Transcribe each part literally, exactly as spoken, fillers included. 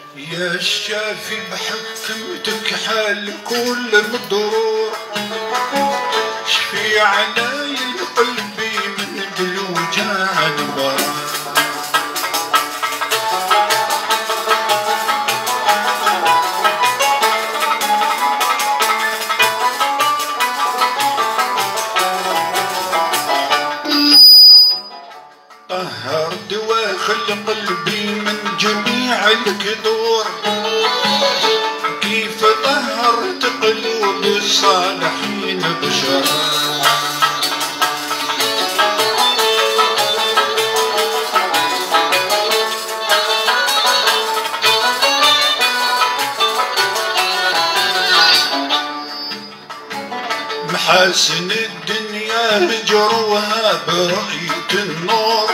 يا الشافي بحكمتك حال كل مضرور، شفي علي قلبي من بالوجع البرار. طهر دواخل قلبي من جميع الكدور، كيف طهرت قلوب الصالحين بشرار. محاسن الدنيا هجروها برؤية النور،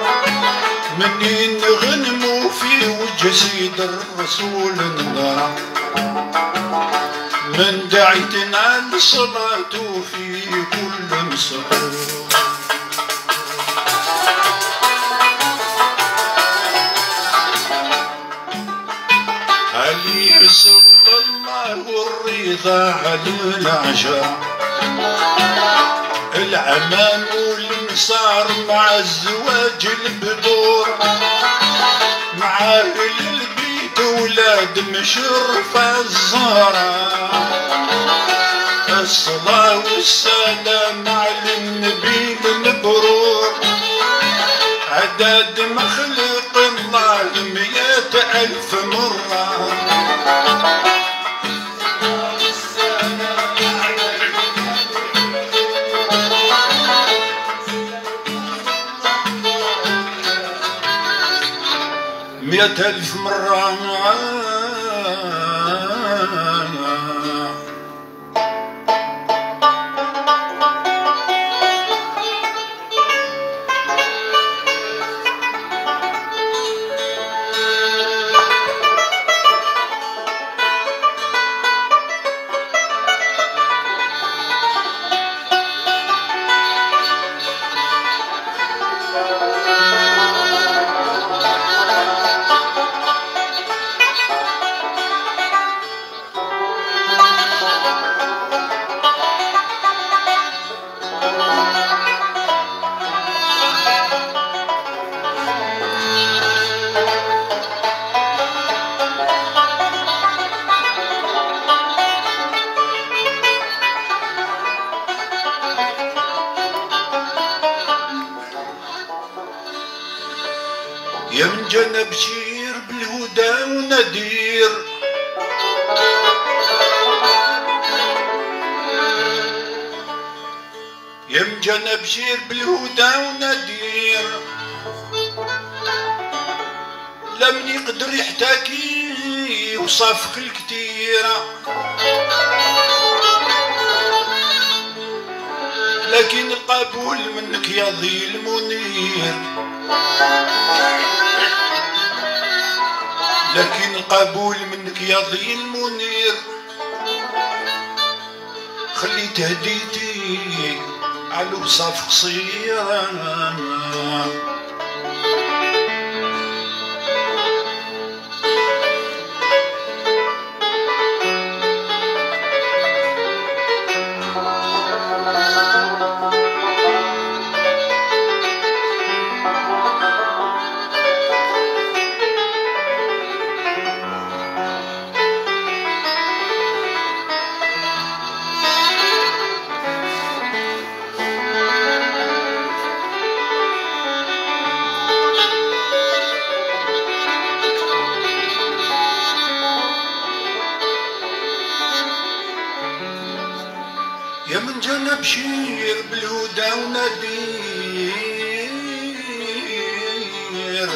منين غنموا في وجه سيد الرسول نظرة، من دعيتنا للصلاة في كل مسحور. عليه صلى الله الرضا على العشاء، العمام والنصار مع الزواج البدور، مع اهل البيت ولاد مشرفة الزهراء. الصلاة والسلام على النبي المبرور، عدد مخلوق الله مئة ألف مرة. مئة ألف مرة. يا من جانا بشير بالهدى ونذير، يا من جانا بشير بالهدى ونذير، لمن يقدر يحتاكي وصافك الكتيرة، لكن القبول منك يا ضي المنير، لكن القبول منك يا ضي المنير. خليت هديتي على وصاف قصيرة، يا من جانا بشير بالهدى ونذير،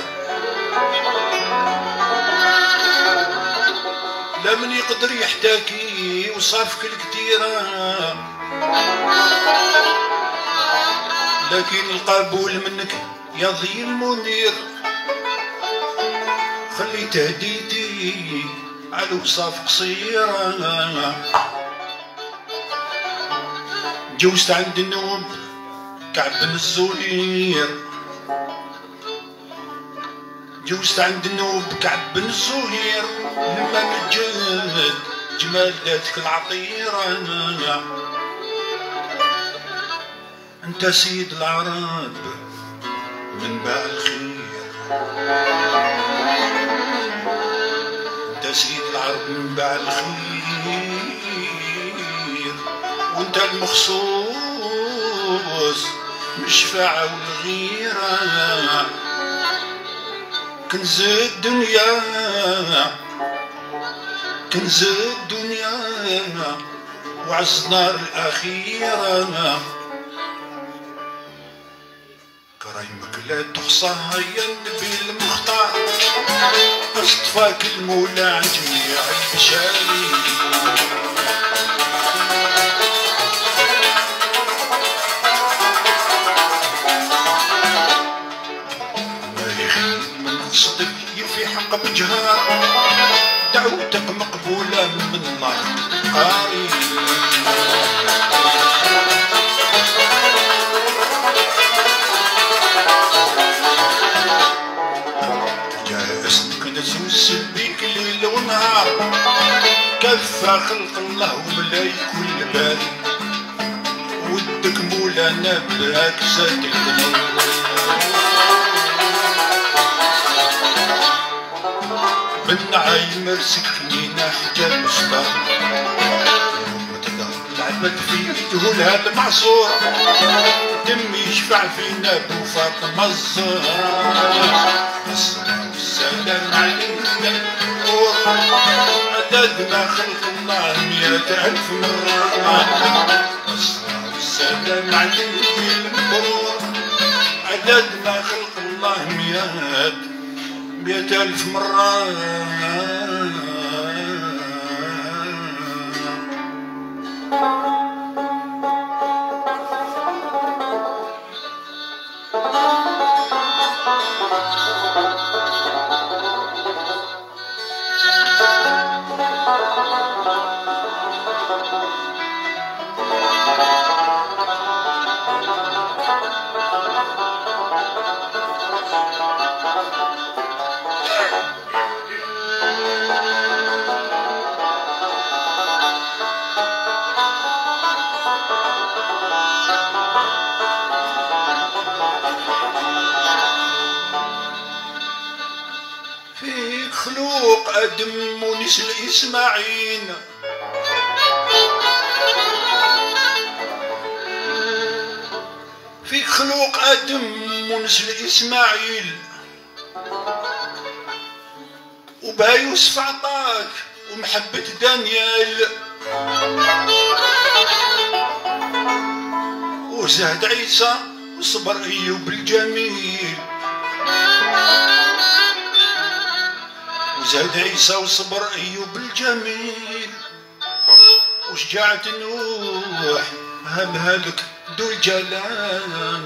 لمن يقدر يحتاكي وصافك الكتيرة، لكن القبول منك يا ضي المنير. خليت هديتي على وصاف قصيرة، جوزت عند النوب كعب بن الزهير، جوزت عند النوب كعب بن الزهير لما مجد جمال ذاتك العطيرة أنا انت سيد العرب من باع الخير انت سيد العرب من باع الخير وانت المخصوص مشفع والغيرة كنز الدنيا كنز الدنيا وعز نار الأخيرة كريمك لا تحصى يا النبي المختار اصطفاك المولى عن جميع البشرية صدق في حق بجهار دعوتك مقبولة من الله قاري جاهزتك نزوز بيك ليل ونهار كفى خلق الله وملايك كل باري ودك مولانا بلاك زاد البنور بالنعيم رسكنينا حجاب شباب يوم تقهر العبد في يدهولها المعصور دم يشفع فينا بو فاطمة الزهراء الصلاة والسلام علينا النور عدد ما خلق الله مئة ألف مرة الصلاة والسلام علينا النور عدد ما خلق الله مئة مئة ألف مرة فيك خلوق أدم ونسل إسماعيل فيك خلوق أدم ونسل إسماعيل وبها يوسف عطاك ومحبة دانيال وزهد عيسى وصبر أيوب الجميل وزهد عيسى وصبر أيوب الجميل وشجاعة نوح هبها لك ذو الجلال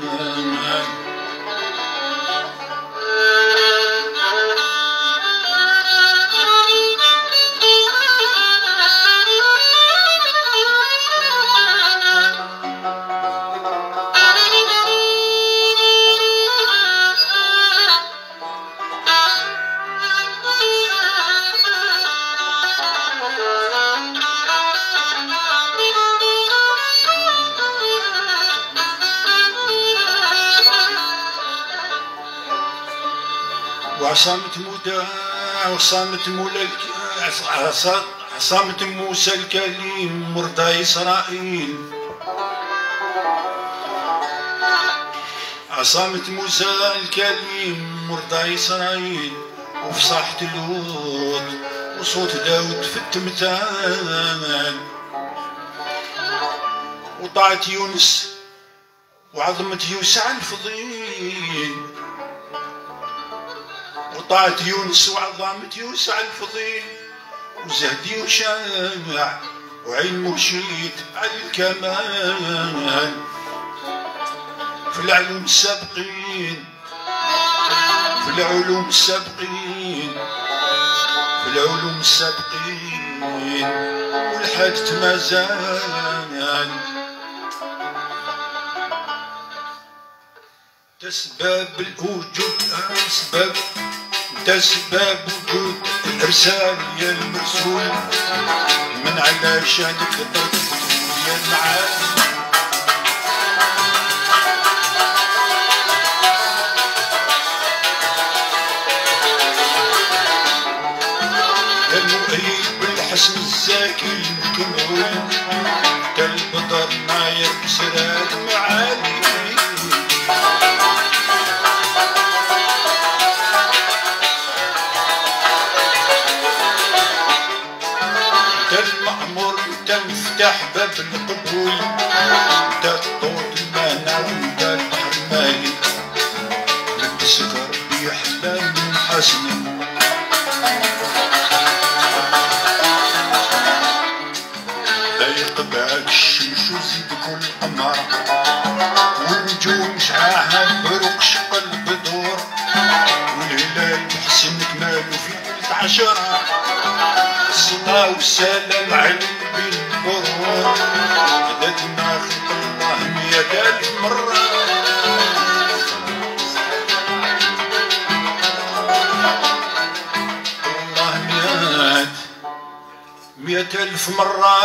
وعصامة مودا وعصامة مولا عصامة موسى الكليم مرضى إسرائيل عصامة موسى الكليم مرضى إسرائيل وفصاحة لوط وصوت داود في التمثال وطاعة يونس وعظمة يوسع الفضيل وطاعة يونس وعظمة يوسع الفضيل وزهدي وشامع وعين مرشيد على الكمال في العلوم السابقين في العلوم السابقين في العلوم السابقين والحاجة ما زال تسباب الوجود أسباب وانت سباب وجود الارسال يا المرسول من علشانك ضربت يا المعالي. المؤيد بالحسن الزاكي المكمول كالبدر ما يكسر المعالي. المأمور تنفتح باب القبول تطوط المانا وانت البحر مايل السكر بيحلى من حسن. ضيق بعك الشمس وزيدك القمر والنجوم شعاها بروق شق البدور والهلال بحسنك مالو في ليلة عشرة. الصلاة والسلام على النبي المبرور عدد ما خلق الله مية ألف مرة. الله مية مية ألف مرة.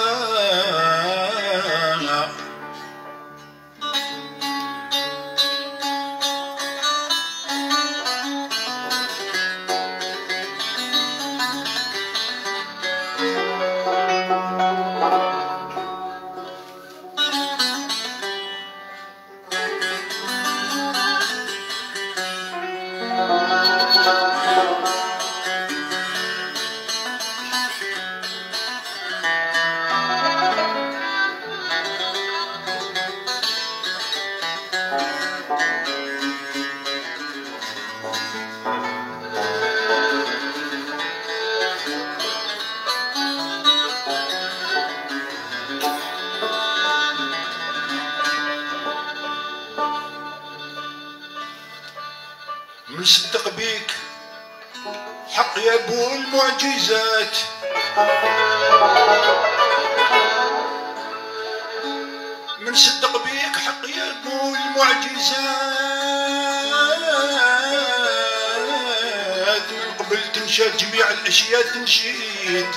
مصدق بيك حق يا ابو المعجزات منصدق بيك حق يا ابو المعجزات قبل تنشاد جميع الاشياء تنشيد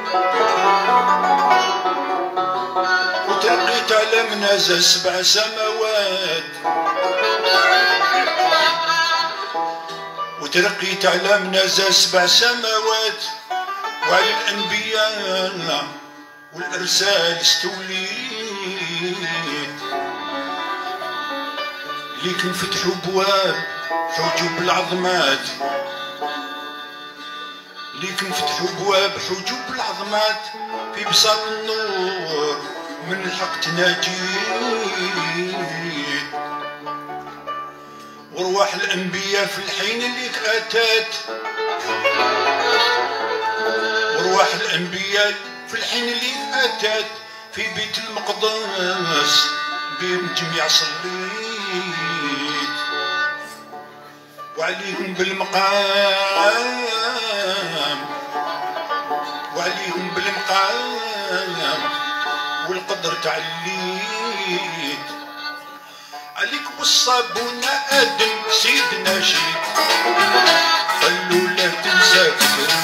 وترقيت على منازل سبع سماوات وترقيت على منازل سبع سماوات وعلى الأنبياء والأرسال استوليت ليك نفتحوا بواب حجوب العظمات ليك نفتحوا بواب حجوب العظمات في بساط النور من الحق تناجيت وارواح الانبياء في الحين اللي اتات وارواح الانبياء في الحين اللي اتات في بيت المقدس بين جميع صليت وعليهم بالمقام وعليهم بالمقام والقدر تعليت عليك والصابون آدم سيدنا شيد خلوا لا تنساك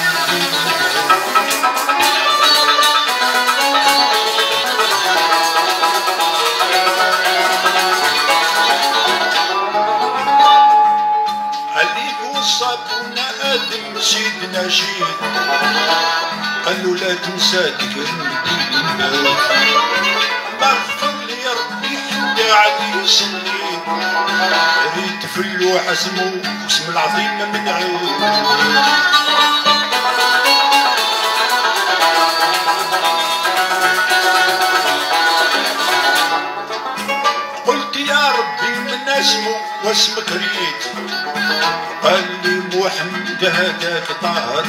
عليك والصابون آدم سيدنا شيد خلوا لا تنساك مغفر لي يا ربي حتى علي صليت ريت في اللوح اسمه اسم العظيم من عين قلت يا ربي من اسمه واسمك ريت قال لي محمد هداك طاهر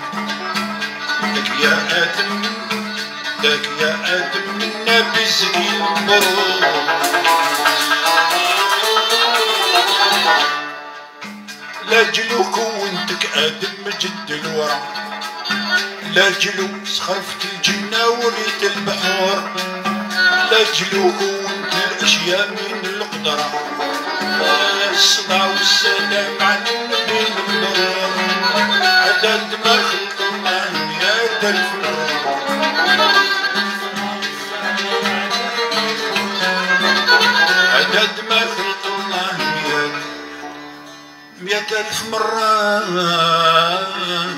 لك يا آدم لك يا آدم النبي زكي المبروك لاجلوك وانتك آدم مجد الورى لاجلو سخرفت الجنة وريت البحور لاجلوك وانت الأشياء من القدرة الصلاة والسلام على النبي المبروك ألف عدد ما خلق الله مئة مئة ألف مرة.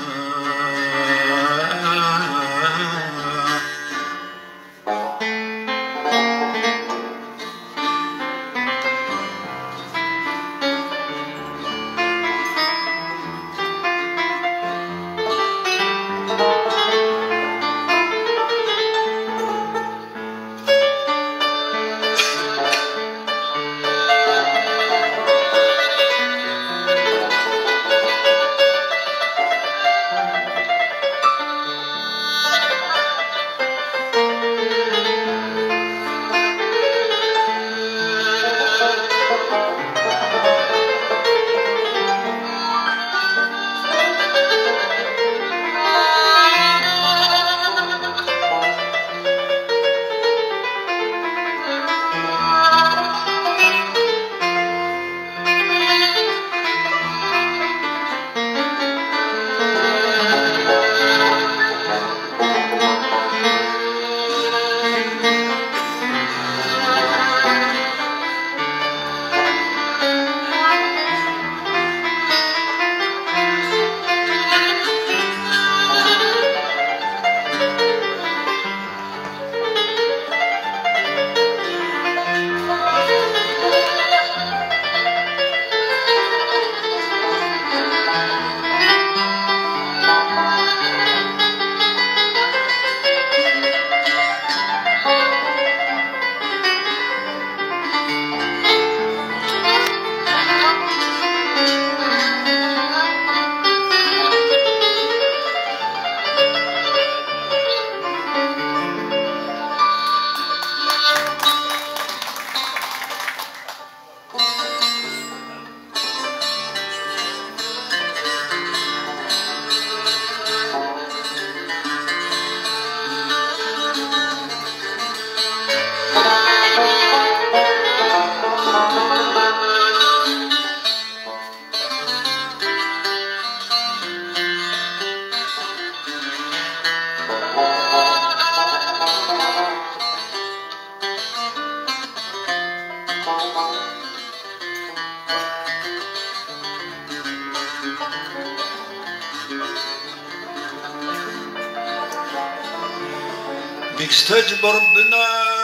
بك استجب ربنا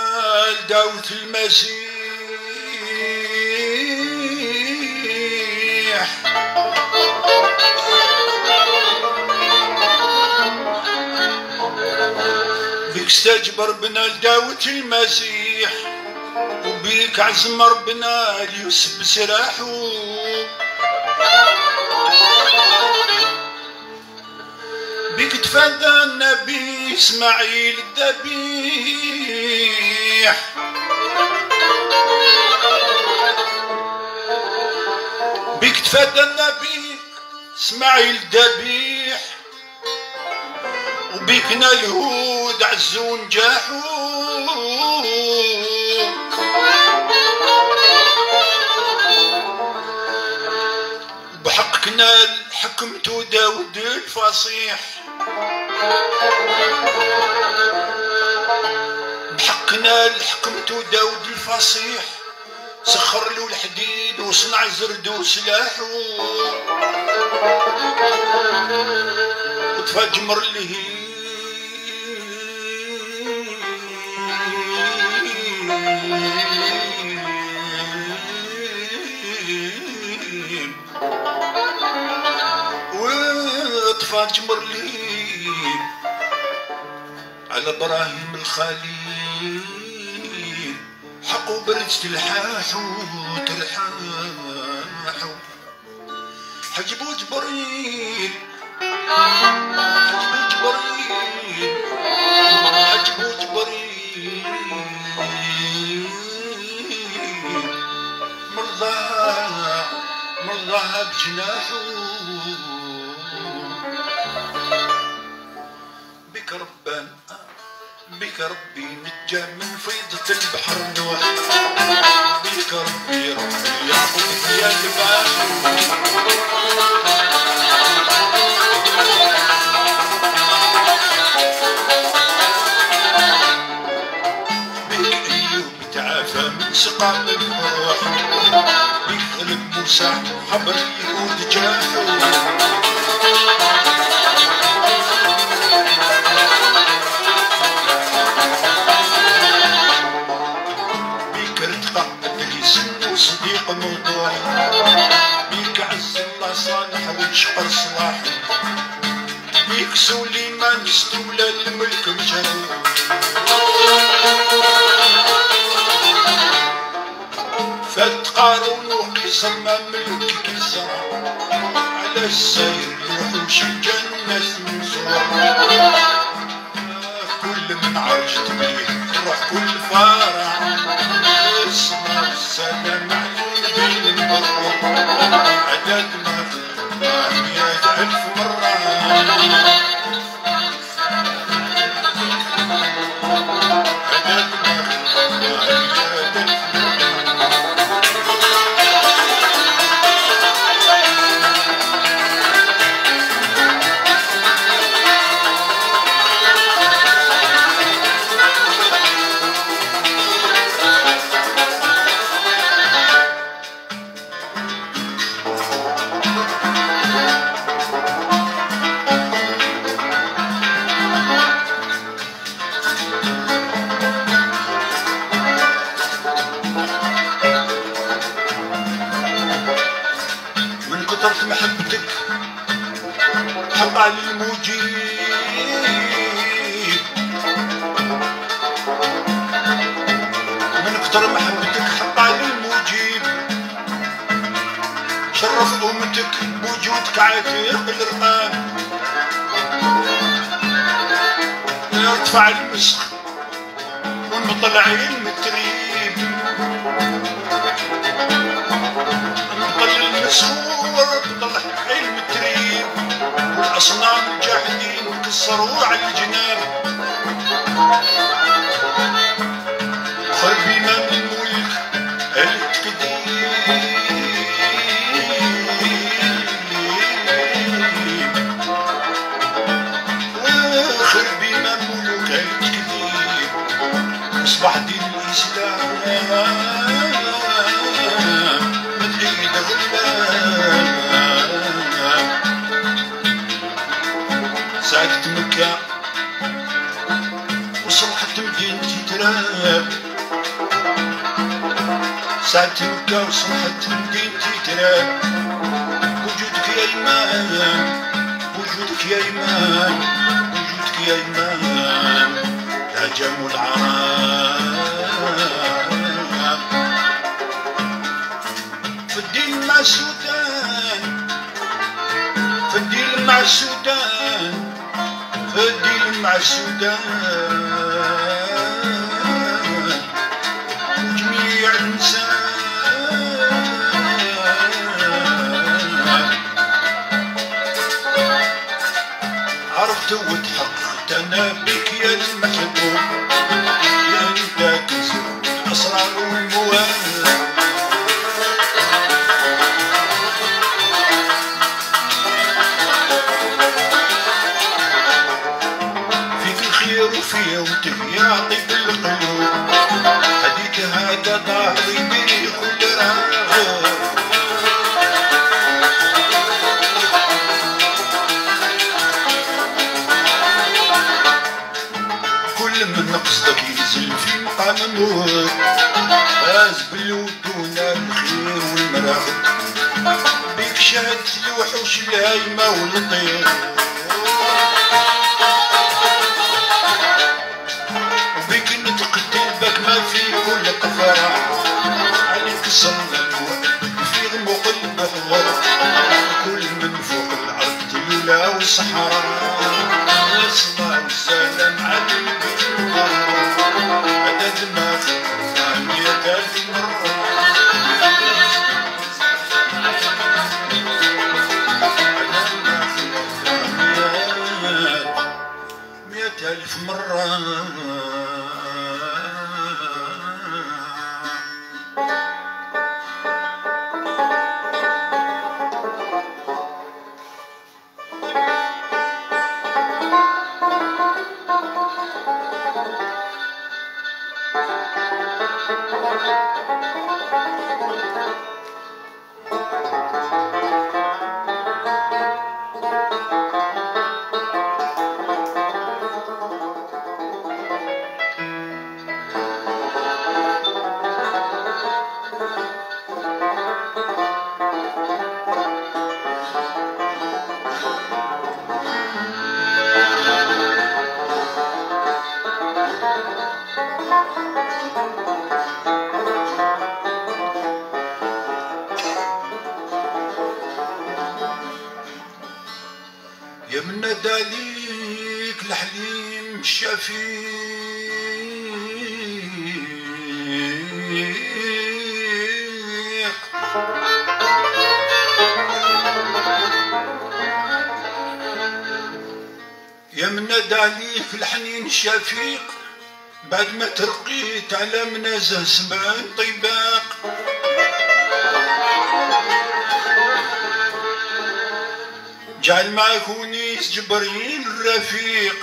لدعوة المسيح بك استجب ربنا لدعوة المسيح وبيك عزم ربنا ليوسف بسراحه بك تفادى النبي اسماعيل الذبيح بك تفادى النبي اسماعيل الذبيح وبيكنا اليهود عزوا نجاحوا بحقنا حكمتو داود الفصيح بحقنا حكمتو داود الفصيح سخر له الحديد وصنع زرد وسلاحه وتفجمر له وتفجمر له على ابراهيم الخليل حقو برج تلحاحو تلحاحو حجبو جبريل حجبو جبريل حجبو جبريل مرضاها مرضاها بجناحو بك ربان بك ربي نجا من فيضة البحر نوح بك ربي ربي يعقوب يا جبال تقام الفرح بيقلب موسى حبر يهود جاحو بيك ارتقى الدليس وصديق موضوع بيك عز الله صالح والشقر صلاح بيك سليمان استولى الملك مجروح فات قارون وقيصر ما ملك كيسر على السير يوحوش الجنة منصور كل من عرش تبيه روح كل فرح الصلاة والسلام على النبي المبرر عدد ما مئة ألف مرة كثرت محبتك حق على المجيب من كثر محبتك حق على المجيب شرف أمتك بوجودك عاتق الرقاب يرتفع المسخ ونطلعين متريب نطلع المسخور بطلع علم التريب والأصنام الجاحدين كسروا على الجناب خرب إمام الملك التقديم خرب إمام الملك التقديم أصبح دين الإسلام سعدت مكة وصلحت مدينتي تراب سعدت مكة وصلحت مدينتي تراب وجودك يا إيمان وجودك يا إيمان وجودك يا إيمان هجموا العرب في الدين مع السودان في الدين مع السودان في الدين مع السودان وجميع النساء عرفت وتحققت انا بك يا المحبوب يا انت كنز الاسرار والمواد وفي وتبيا طيب القلوب هديك هذا ظهري بيه كل راغب كل من قصدك ينزل في مقام موت فاز بالودون الخير والمراغب بيك شهدت الوحوش الهايمة والطير في كل قفرة عليك صلى في غمق البحر كل من فوق الأرض تيولا والصحراء والصلاة والسلام على النبي عدد ما خلقنا مئة ألف مرة عدد ما خلقنا مئة ألف مرة Thank you. الحليم الشفيق يا مناد عليك الحنين الشفيق بعد ما ترقيت على منازه سبعين طباق جعل معك ونيس جبريل الرفيق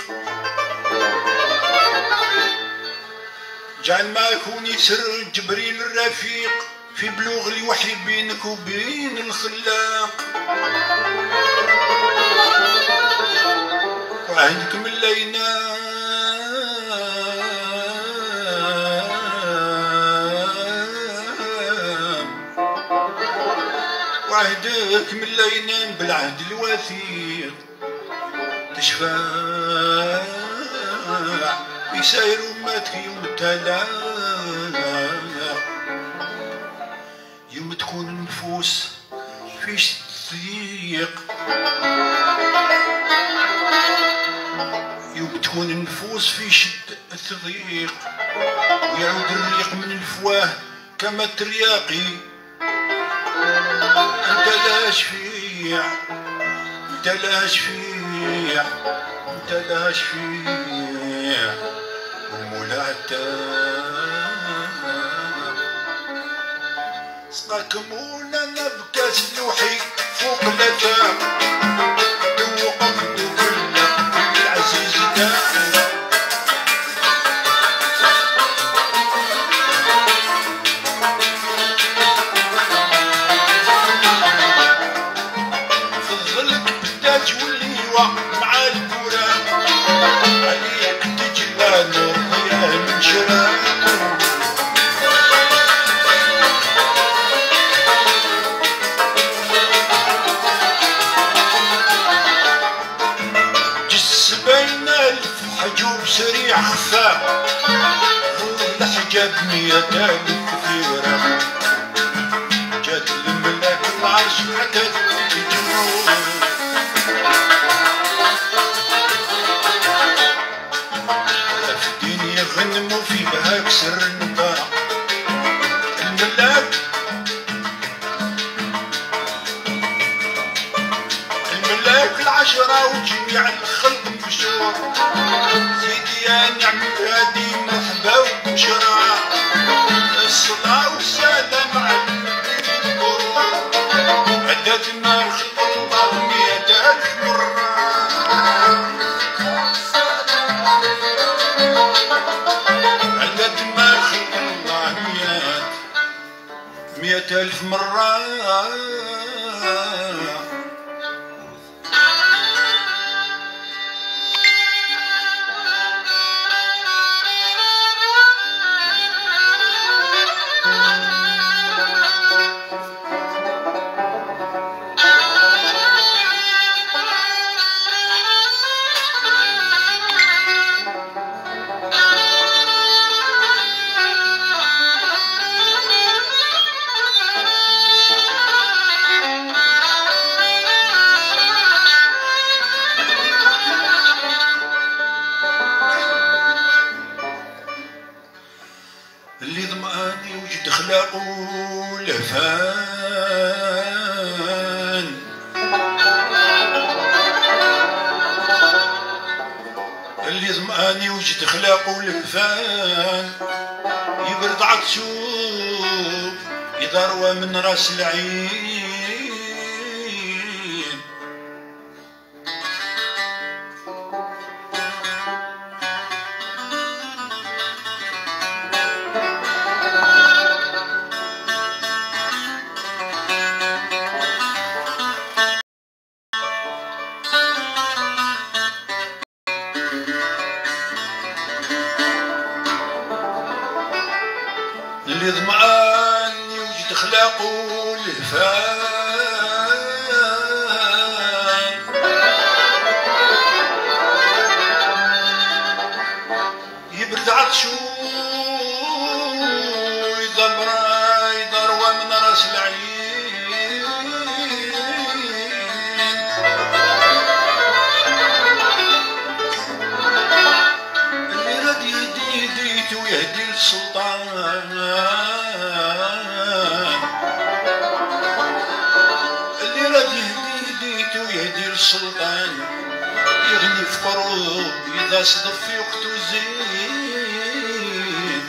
جعل معك ونيس جبريل الرفيق في بلوغ الوحي بينك وبين الخلاق وعندك من لينا وعهدك من لا ينام بالعهد الوثيق تشفع في ساير أمتك يوم التلاق يوم تكون النفوس فيش تضيق يوم تكون النفوس في شد التضييق ويعود الريق من الفواه كما الترياقي انت لا شفيع انت لا شفيع انت لا شفيع والمولى عتاب سقاكم ولنا بكاس الوحي فوق الاتاب دوقك دوقنا العزيز داعي مع الكورة عليك تجلى نور ضياء من شراك جس بين ألف حجوب سريع خفاء الحجاب مية ألف كثيرة جات الملاك العرش حتى تجنون غنموا في بهاك سر النباع الملاك الملاك العشرة وجميع الخلق مشروع سيدي يا نعم هادي مرحبا وبشرى الصلاة والسلام على عدد ما خلق الله مئة ألف مرة مئة ألف مرة اللي ضماني وجد خلاقه لفان اللي ضماني وجد خلاقه لفان يبرد عطشوب يضروى من راس العين اللي ضماني وجد خلاقه لهفان يبرد عطشو يضمرا يضروى من راس العين المفروض إذا صدف في وقت زين.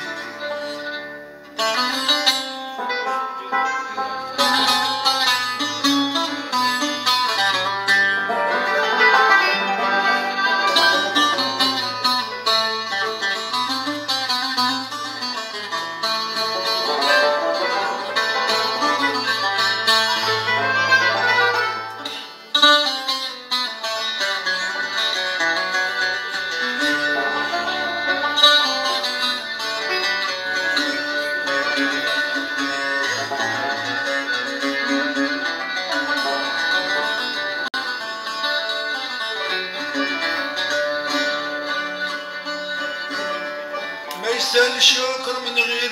ما يستاهل الشكر من غير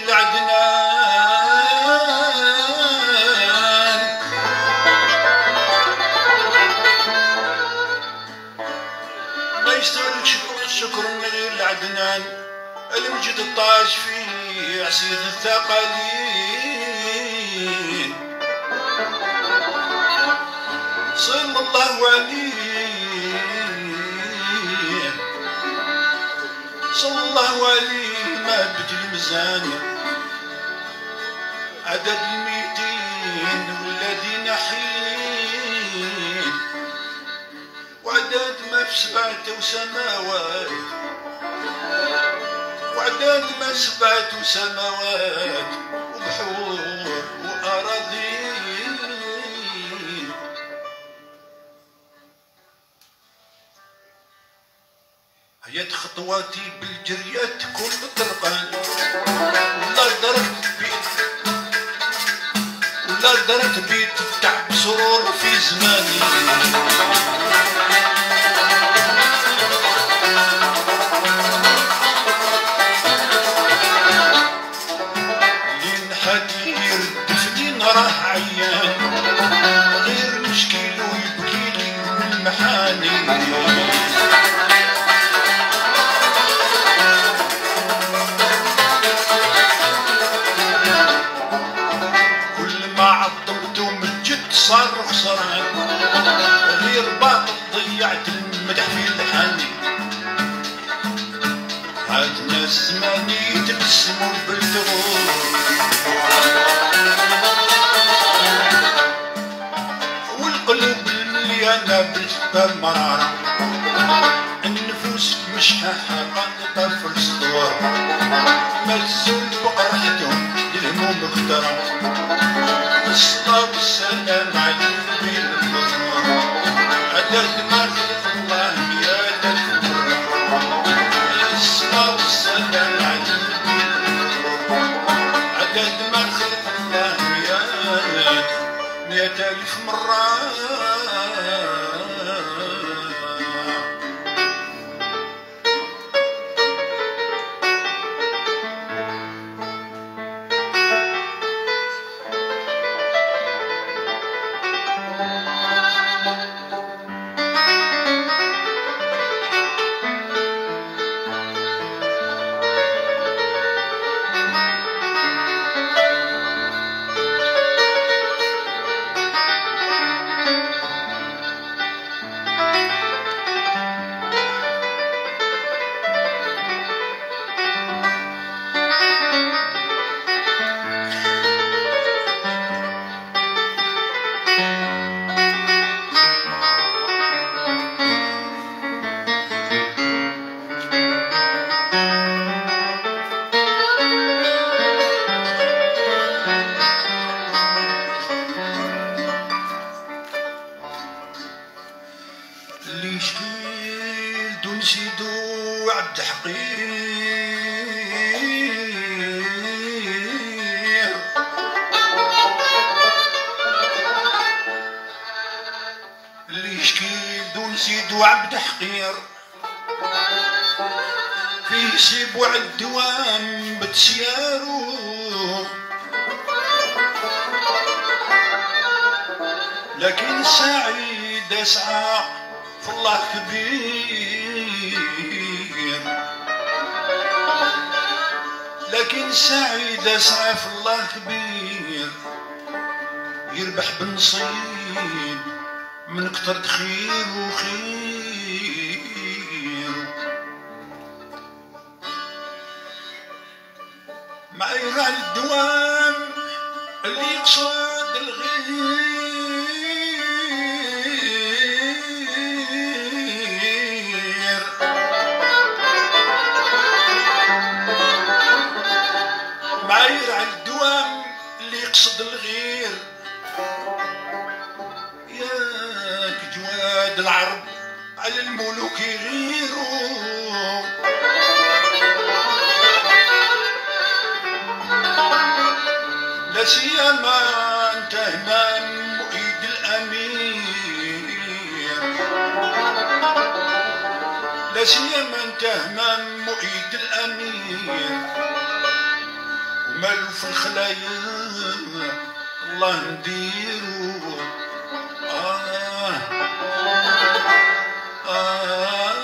العدنان، ما يستاهل الشكر من غير العدنان. المجد الطاج فيه عسير الثقالين، صلى الله عليه صلى الله عليه ما بدل ميزان. عدد الميتين والذين حين، وعدد ما في سبعة سماوات، وعدد ما سبعة سماوات وبحور وأراضين. هيا خطواتي بالجريات كل طرقان، ولا درت بيت ولا درت بيت تعب سرور في زماني. لين حد يرد في دين راه عيان، غير مشكل ويبكيلي من المحاني. صار خسران، غير باطل ضيعت المدح في الحاني. عاد ناس زماني تبسموا بالثغور، والقلوب المليانة بالشباب مرارة. النفوس مش حقاقة في الصدور، ملزول بقرحتهم الهموم اخترع. الصلاة والسلام على النبي المكرم، عدد ما خلق الله مئات الكرم. الصلاة والسلام على النبي المكرم، عدد ما خلق الله مئات مئات ألف مرة. اللي شكيل تنشدو عبد حقير، اللي شكيل تنشدو عبد حقير. فيه سبوع الدوام بتسيارو، لكن السعيد اسعى في الله كبير، لكن السعيد اسعى في الله كبير. يربح بالنصيب من كتر خير وخير. معاير على الدوام اللي يقصد الغير معاير على الدوام اللي يقصد الغير ياك جواد العرب على الملوك يغيروا لا سيما انت امام مؤيد الامير لا سيما انت امام مؤيد الامير ومالو في الخلايا الله نديرو آه آه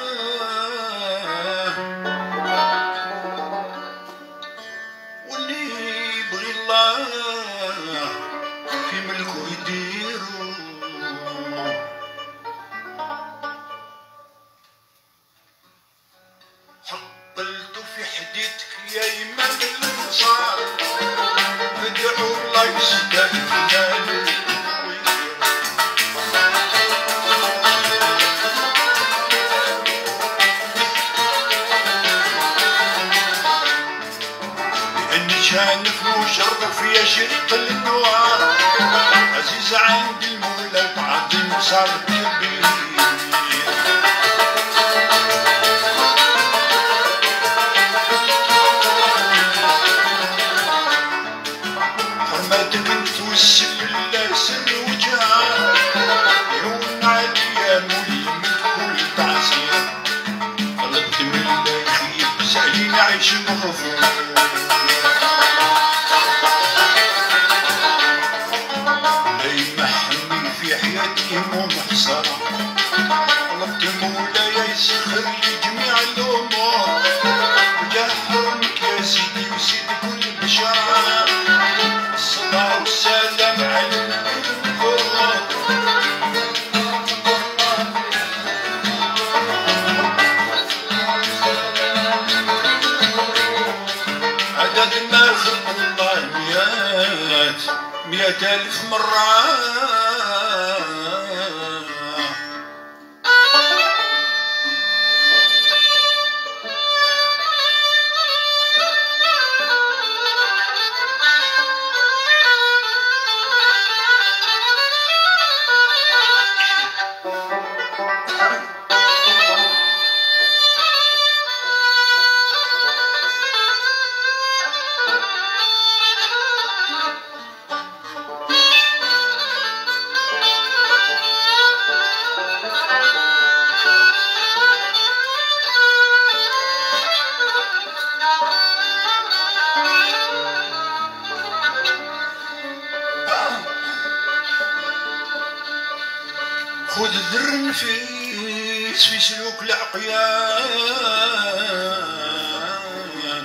واللي يبغي الله في ملكو يديرو حطلتو في حديتك يا إمام الانصار ادعو الله يسدد جناني شانك مشرف يا شريط النوار عزيز عند المولى تعظيم صار كبير حرمتك توسل الله سر وجهه يعون عليا مولي من كل تعسير طلبت من الله يخيب سألين عيش مغفور مو محصرة طلبت مولاي يسخر لي جميع الأمور وجاه حرمك يا سيدي وسيد كل بشرة الصلاة والسلام على النبي الكرام عدد ما خلق الله مئات مئة ألف مرة خذ ذر نفيس في سلوك العقيان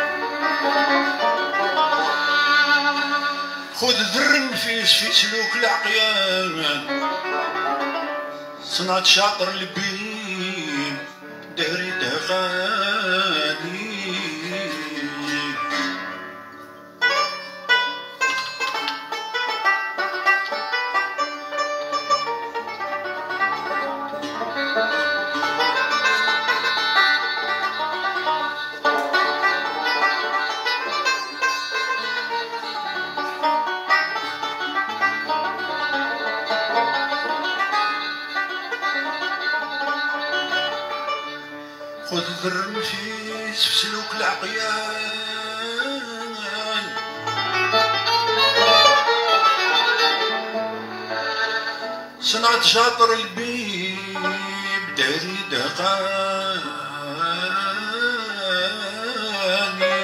خذ ذر نفيس في سلوك العقيان صنعت شاطر البين داري دغاني خذ ذر نفيس في سلوك العقيان صنعت شاطر البيب داري دقاني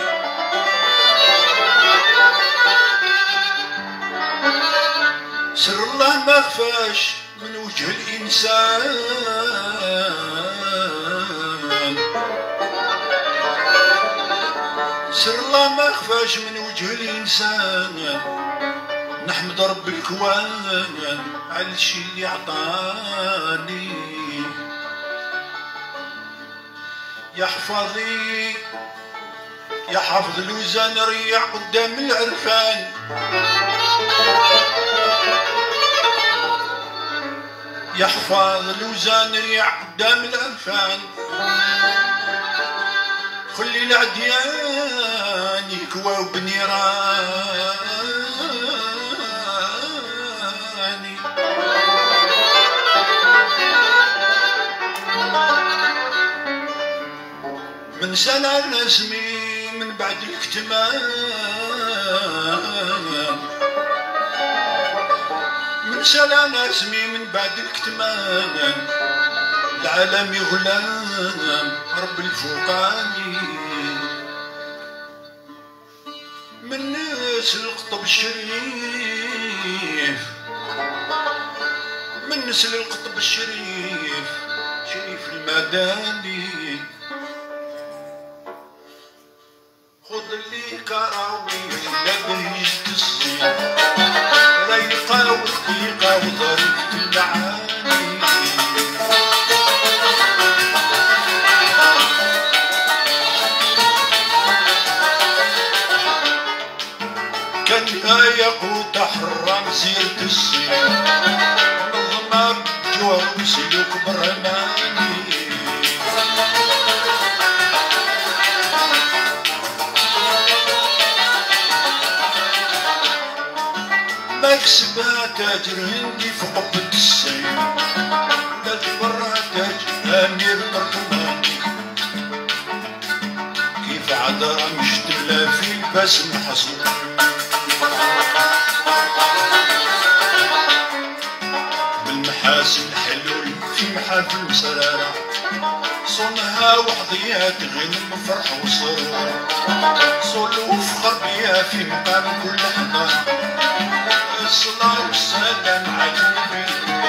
سر الله ما خفاش من وجه الإنسان سر الله ما خفاش من وجه الإنسان نحمد رب الكوان على الشي اللي عطاني يا حفاظي يا حافظ الوزان ريع قدام العرفان، يا حفاظ الوزان ريع قدام العرفان، خلي العديان يكواو بنيراني، من سنة الرسمي من بعد الكتمان، من سنة الرسمي من بعد الكتمان، العالم يغلام رب الفوقاني، من ناس القطب الشريف، من نسل القطب الشريف شريف المداني، خذ اللي كراوي لا بهجة الصيف، ريقة ورقيقة وظريفة المعاني، كان ياقوت حرام زيرة الصيف، منظمة بجوار وسلوك برهماني، مكسبها تاجر هندي في قبة الصيف، لا تبرع تاجر امير برطماني، كيف عذرة مشتملة في الباس محصور، بالمحاسن الحلول في محافل مسرارة، صونها وحظيها تغنم فرح وسرور، صول وفخر بيها في مقام كل حضارة، الصلاة والسلام على النبي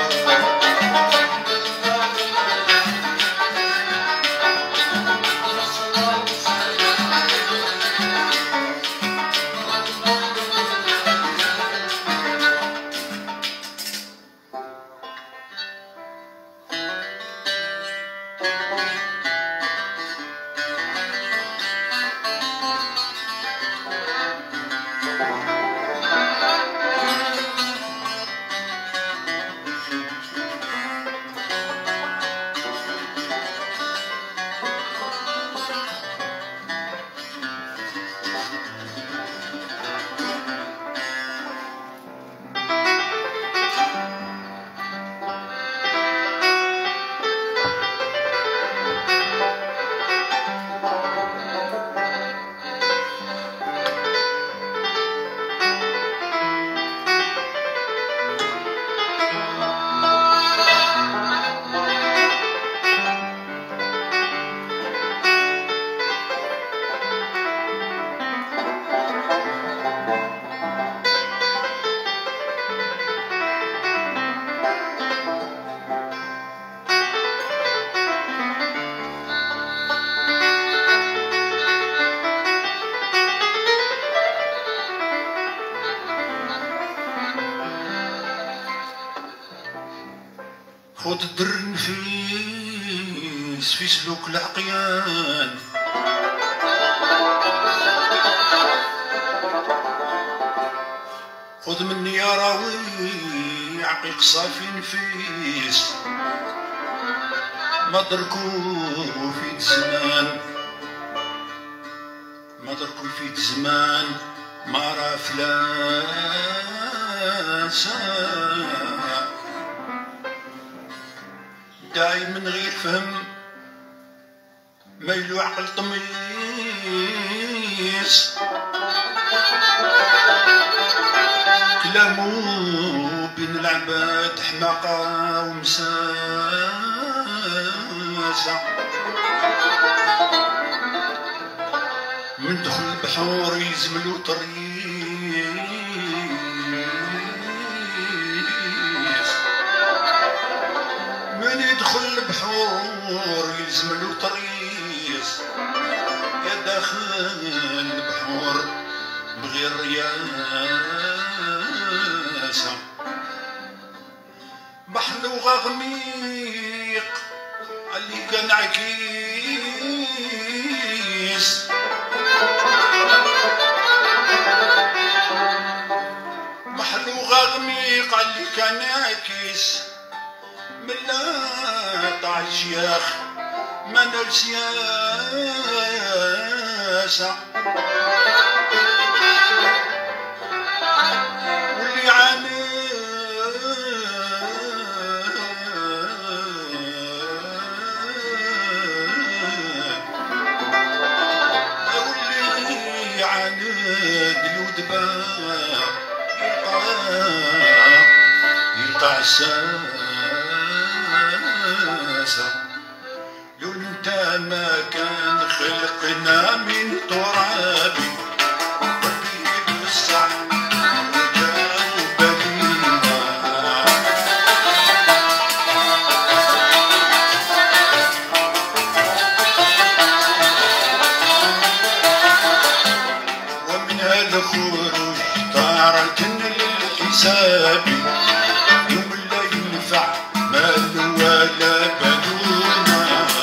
خذ الدر النفيس في سلوك العقيان، خذ مني يا راوي عقيق صافي نفيس، ما دركو في زمان، ما دركو في زمان، ما راه فلاسة داعي من غير فهم، ميلو عقل طميس، كلامو بين العباد حماقة ومساسة، من دخل البحور يزملو طريق، من يدخل البحور يلزملو طريس، يا داخل البحور بغير رياسة، بحر وغميق اللي كان عكيس، الرميق اللي كان يعكس من لا طاع الشياخ من السياسة واللي عانى واللي عاند الودبا يلقى عساسة لو انت ما كان خلقنا من تراب وبيد الصح وجاو بلينا ومن هذا الخروج طارت للحساب يوم لا ينفع مال ولا بنونا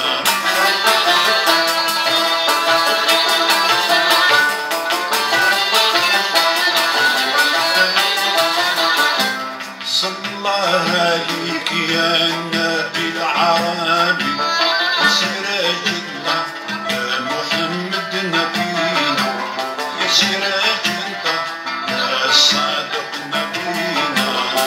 صلى الله عليك يا النبي العربي سراج الله يا محمد نبينا يا سراج الله يا صادق نبينا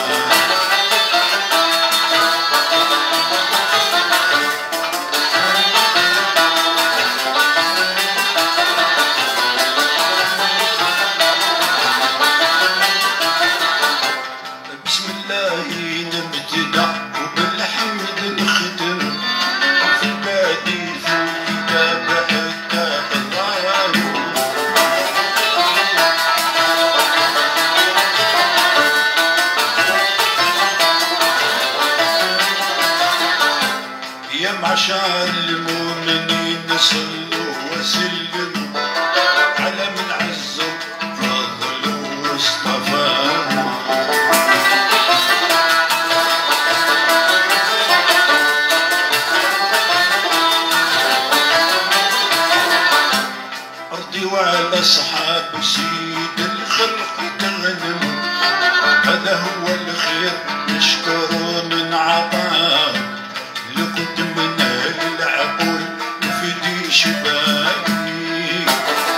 بسم الله نبتدأ وبالحمد نختم في البادي في الكتاب حتى الله يا معشر المؤمنين صلوا وسلموا على من عزوا فضلوا واصطفاهم وعلى أصحاب سيد الخلق تغنم هذا هو الخير نشكره من عطاه لكنت من أهل العقول وفدي شبابي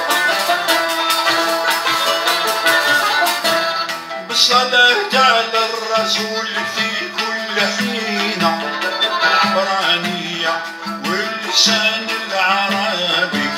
بالصلاة على الرسول في كل حين العبرانية واللسان العربي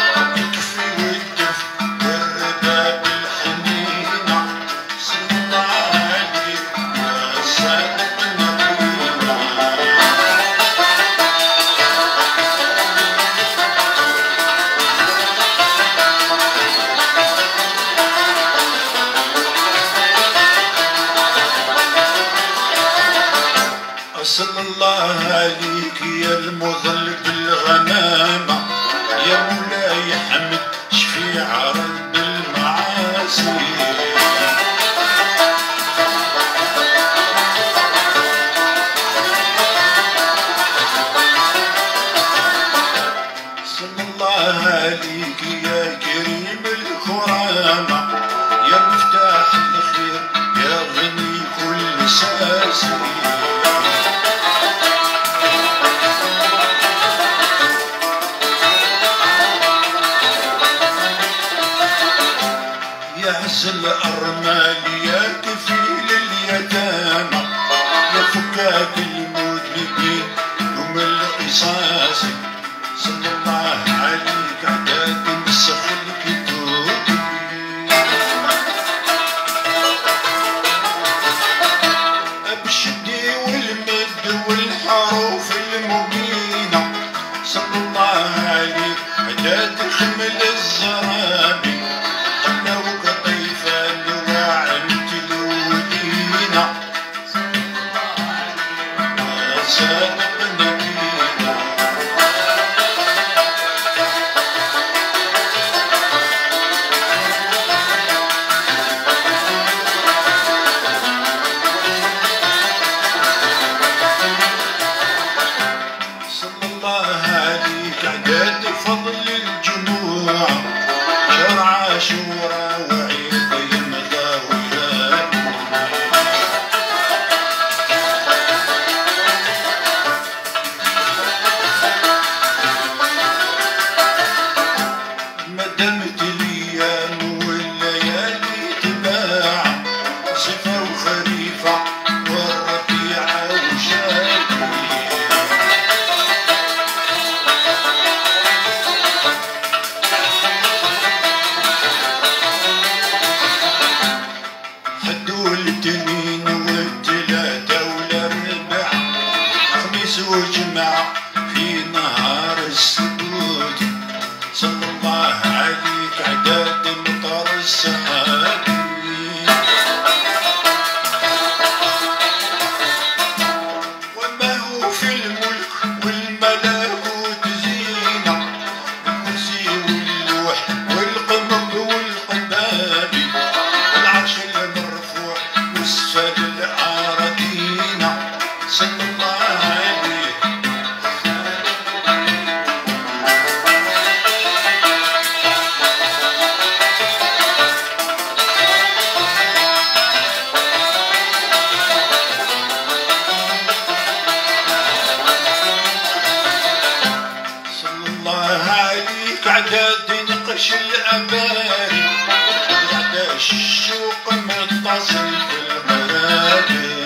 صلى الله عليك يا المظل بالغمامة يا مولاي حمد شفيع رب المعاصي صلى الله عليك يا كريم الكرامة يا مفتاح الخير يا غني كل ساسي يا عز الأرمال يا كفيل اليتامى يا فكاك المذنبين يوم القصاص صلى الله عليك عداد نسخ الكتب بالشد والمد والحروف المبينة صلى الله عليك عداد خمل الزرابي فضل الجموع شرع عاشورا وعيد يمضى وياكم الله عليك عداد نقش الأباري عدا الشوق متصل بالمراكز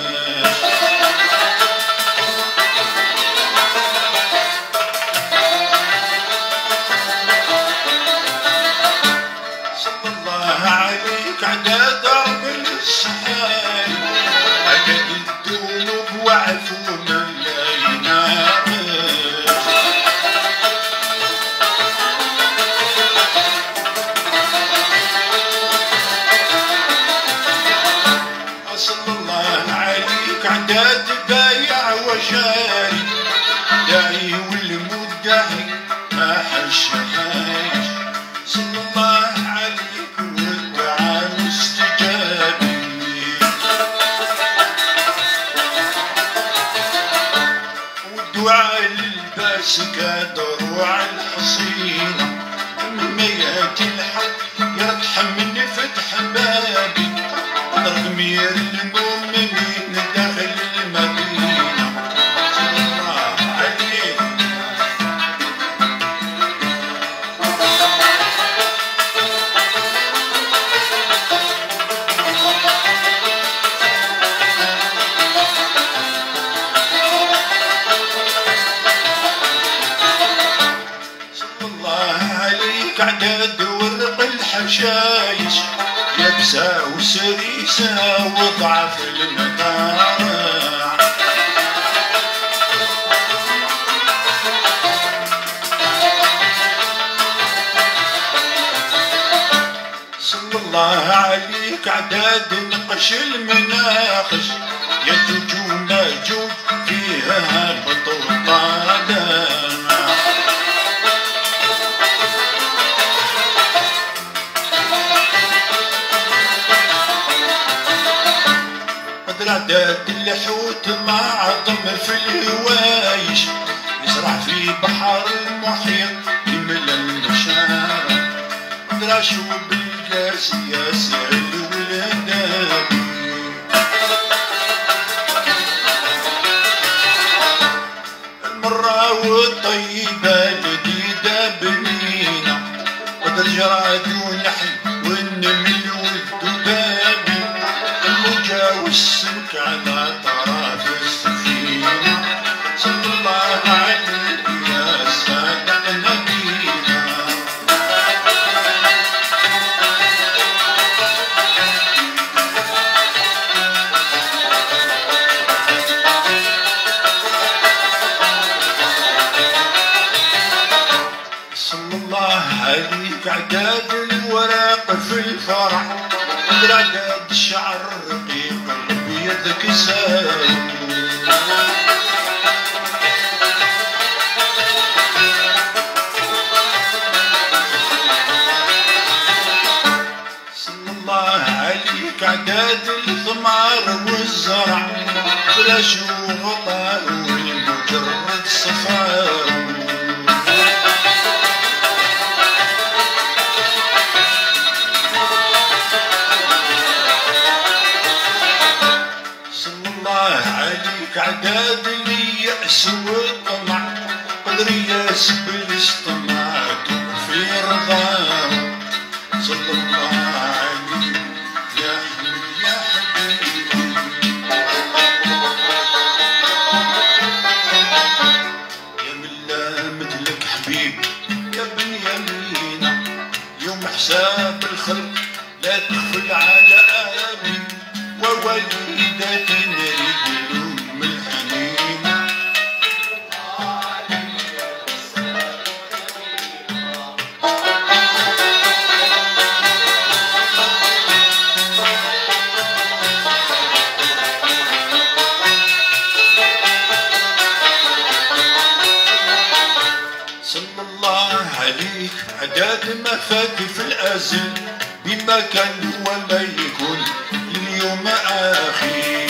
صلى الله عليك عداد درب الصحاري عداد الذنوب وعفو من لا يناقش صلى الله عليك عداد بايع وشاري داعي والمدعي ما حش حاج صلى الله عليك والدعاء مستجاب والدعاء للباس كدروع الحصينة لما ياتي الحق يرتحم من فتح بابي ضمير المؤمنين داخل المدينة صلى الله عليك صلى الله عليك عداد ورق الحشايش يبسى وسريسة وضعف المطاع صلى الله عليك عداد نقش المناقش يجوج وماجوج فيها هبط وطالع عداد الحوت مع ضم في الهوايش يسرح في بحر المحيط يملى المشاعر دراشو بالقاس يا سعد ولدابي المرة والطيبة الجديدة بنينا قدر جراد ونحل والنمل والذبابي الموجة والسمك على طرف السفينة صلى الله عليك يا صادق نبينا صلى الله عليك عداد الورق في الفرح عداد الشعر رقيق بيدك ساوي صلى الله عليك عداد الثمار والزرع فلاش وغطاء والمجرد صفاوي عداد اليأس والطمع قدر ياس بالاستماع في رضاه صلى الله عليه يا حبيبي يا حبيبي يا ملا مثلك حبيب يا بن يمينة يوم حساب الخلق لا تغفل على أبي ووالدتي نريد عليك عداد ما فات في الأزل بما كان وما يكون اليوم آخر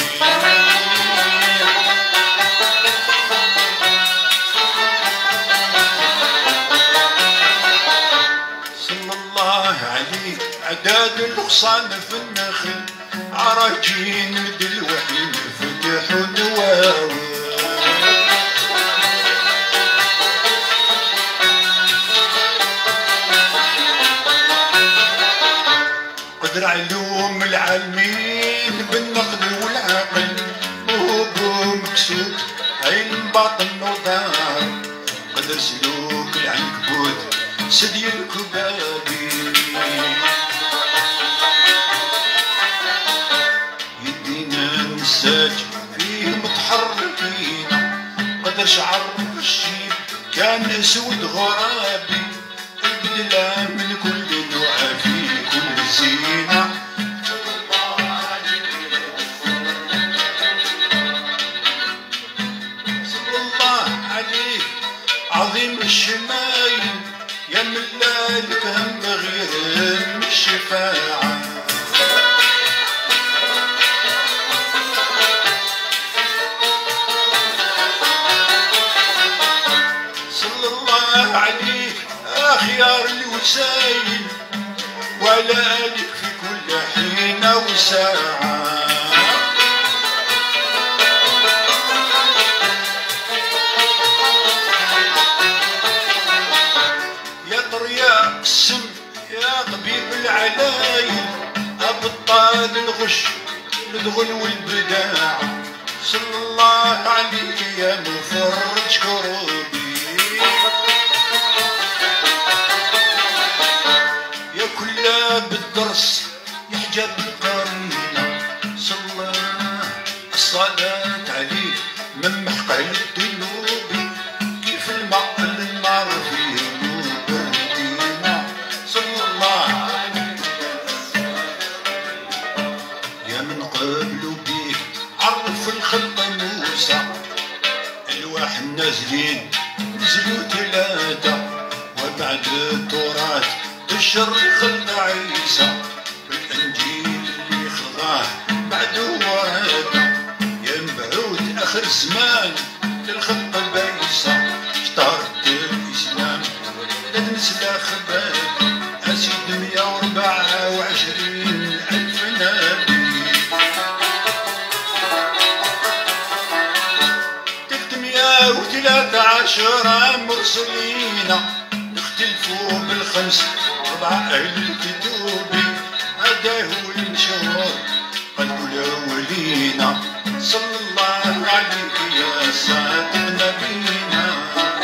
صلى الله عليك عداد الغصان في النخل عراجين دلوحين فتحوا نواوي خير علوم العالمين بالنقل والعقل موهوب مكسود عين باطن ودار قدر سلوك العنكبوت سدي الكبابي يدينا نساج فيه متحركين قدر شعر الشيب كان اسود غرابي البدلة من كل نوع في كل زينة صلى الله عليه عظيم الشمايل يا ملالك هم غير الشفاعة صلى الله عليك أخيار الوسايل وعلى آلك في كل حين وساعة يا طرياق السم يا طبيب العلايل أبطال الغش الدغل والبداع صلى الله عليك يا مفرج كروبي يا كلها بالدرس يحجب القرينة صلى الصلاة عليه من محقع الذنوب كيف الماء النار في نور المدينة صلى الله يا من قبلوا بيك عرف الخلق موسى الواح النازلين نزلوا ثلاثة وبعد التراث بشر خلق عيسى بالانجيل اللي خضاه بعد وراثة يا مبعوث اخر زمان للخلق بايسة اشتهرت الاسلام لازم سلاخبات اسيد مية واربعة وعشرين الف نبي تلتمية وثلاثة عشر مرسلين اختلفوا بالخمس أربعة أهل الكتب هذا هو المشهور قلبوا الأولين صلى الله عليك يا صادق نبينا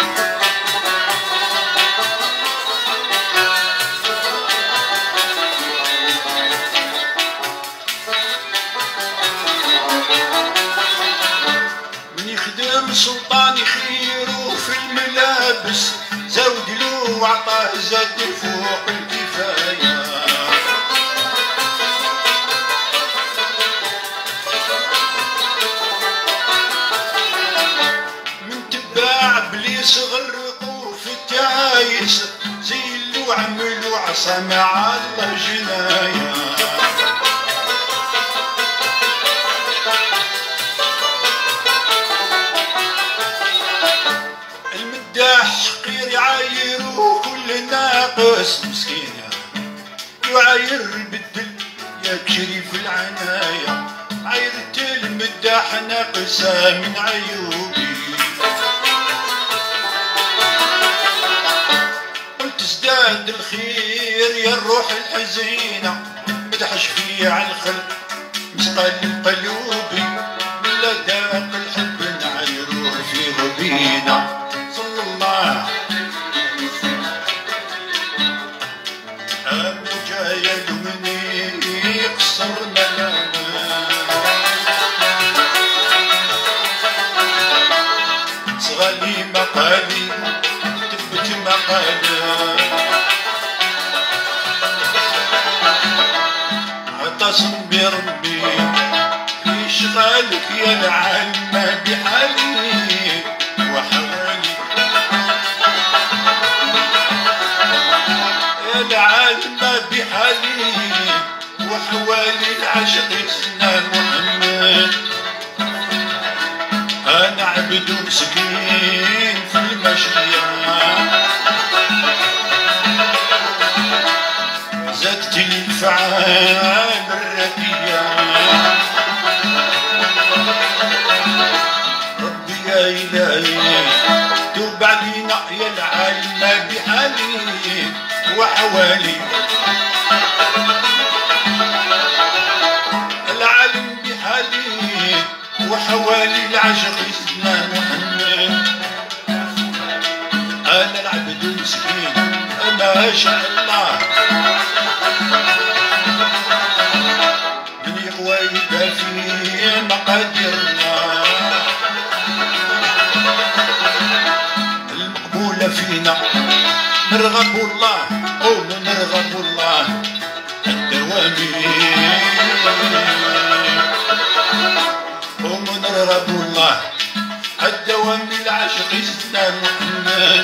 من يخدم سلطان خيره في الملابس زود له وعطاه زاد فوق الكفاية من تباع بليس غرقوه في التعايس زيلوا عملوا عصا مع الله جناية المداح حقير يعايروا كل ناقص مسكين يعاير بالدل يا كشريف العناية عايرت المداح ناقصة من عيوبي قلت ازداد الخير يا الروح الحزينة مدحش فيه على الخلق مسقل قلوبي بلا داق الحب نعايروه في غبينة صلى الله أبو جايد مني يقصر ملانا صغالي مقالي تبت مقالا اعتصم بربي في شغالك يا العالم بحالي وحوالي يا العالم بحالي وحوالي العشق سنان محمد انا عبد مسكين في المشية زادت الفعال الردية ربي يا إلهي توب علينا يا العالم بحالي وحوالي ما شاء الله من يقوى يبقى في مقاديرنا المقبولة فينا نرغب الله قولوا نرغب الله الدوامي قوموا نرغب الله الدوامي العاشق سيدنا محمد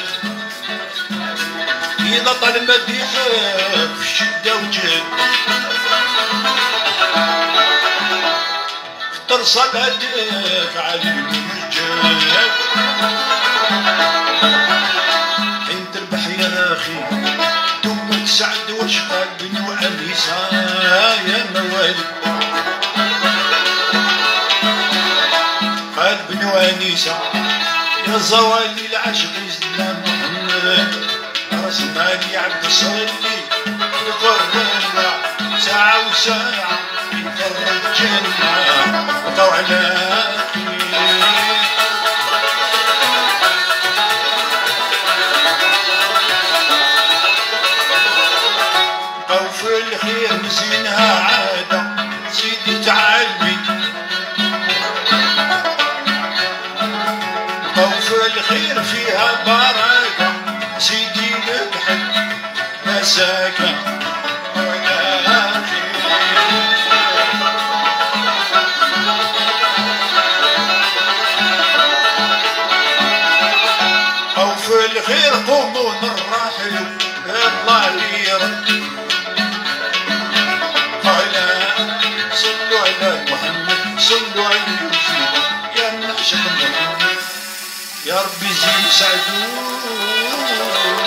إذا طال مديح في الشدة وجد ترصد هدف على المجد حين تربح يا أخي ثم تسعد واشقى بن وأنيسة يا موالي قال بن وأنيسة يا زوالي العشق سيدنا محمد رسمالي عبد صلي يقرنا ساعة وساعة يقر الجنة وطوعنا أو في الخير مزينها عادة سيدي تعلمي أو في الخير فيها بركة سيدي نبحث مساكن ولا خير أو في الخير قوموا نرحلوا الله يرد صلوا على محمد صلوا عليه يا نعشق محمد يا ربي زين سعدون